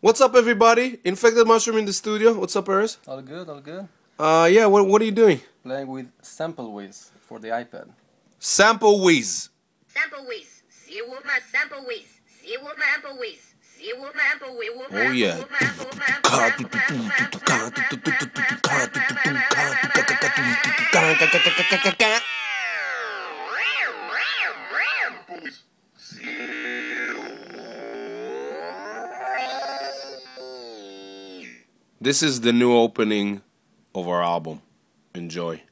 What's up, everybody? Infected Mushroom in the studio. What's up, Eris? All good, all good. Yeah, what are you doing? Playing with sample whiz for the iPad. Sample whiz. Sample whiz. See what my sample whiz. See what my ample whiz. See what my ample whiz. Oh, yeah. This is the new opening of our album. Enjoy.